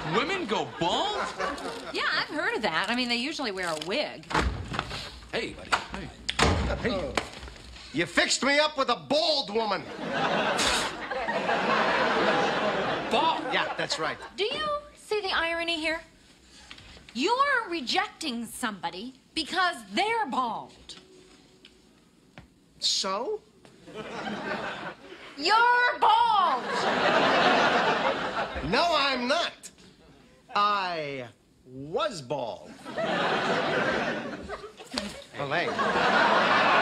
Women go bald? Yeah, I've heard of that. I mean, they usually wear a wig. Hey, buddy. Hey. Hey. You fixed me up with a bald woman. Bald? Yeah, that's right. Do you see the irony here? You're rejecting somebody because they're bald. So? You're bald! No, I'm not. I was bald. Well, hey.